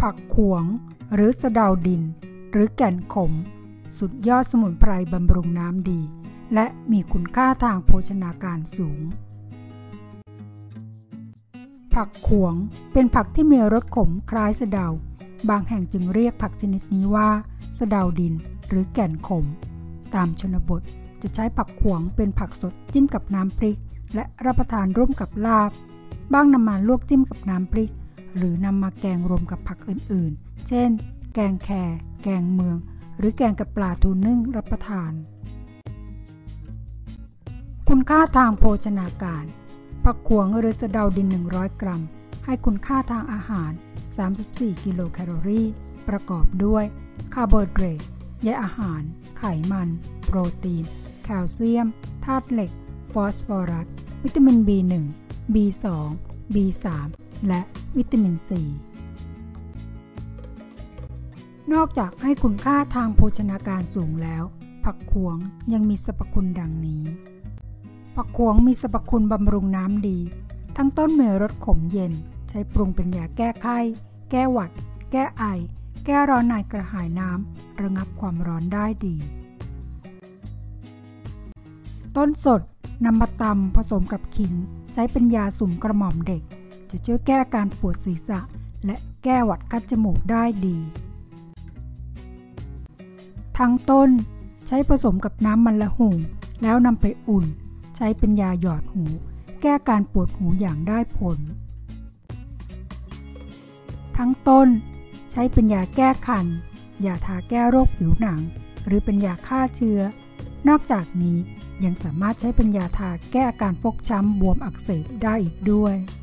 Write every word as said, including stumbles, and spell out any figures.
ผักขวงหรือสะเดาดินหรือแก่นขมสุดยอดสมุนไพรบำรุงน้ำดีและมีคุณค่าทางโภชนาการสูงผักขวงเป็นผักที่มีรสขมคล้ายสะเดาบางแห่งจึงเรียกผักชนิดนี้ว่าสะเดาดินหรือแก่นขมตามชนบทจะใช้ผักขวงเป็นผักสดจิ้มกับน้ำพริกและรับประทานร่วมกับลาบบ้างนำมาลวกจิ้มกับน้ำพริกหรือนำมาแกงรวมกับผักอื่นๆเช่นแกงแคแกงเมืองหรือแกงกับปลาทูนึ่งรับประทานคุณค่าทางโภชนาการผักขวงหรือสะเดาดินหนึ่งร้อยกรัมให้คุณค่าทางอาหารสามสิบสี่กิโลแคลอรี่ประกอบด้วยคาร์โบไฮเดรตใยอาหารไขมันโปรตีนแคลเซียมธาตุเหล็กฟอสฟอรัสวิตามิน บี หนึ่ง บี สอง บี สาม และวิตามิน ซี นอกจากให้คุณค่าทางโภชนาการสูงแล้วผักขวงยังมีสรรพคุณดังนี้ผักขวงมีสรรพคุณบำรุงน้ำดีทั้งต้นมีรสขมเย็นใช้ปรุงเป็นยาแก้ไข้แก้หวัดแก้ไอแก้ร้อนในกระหายน้ำระงับความร้อนได้ดีต้นสดนำมาตำผสมกับขิงใช้เป็นยาสุ่มกระหม่อมเด็กจะช่วยแก้การปวดศีรษะและแก้หวัดคัดจมูกได้ดีทั้งต้นใช้ผสมกับน้ำมันละหุ่งแล้วนำไปอุ่นใช้เป็นยาหยอดหูแก้การปวดหูอย่างได้ผลทั้งต้นใช้เป็นยาแก้คันยาทาแก้โรคผิวหนังหรือเป็นยาฆ่าเชื้อนอกจากนี้ยังสามารถใช้เป็นยาทาแก้อาการฟกช้ำบวมอักเสบได้อีกด้วย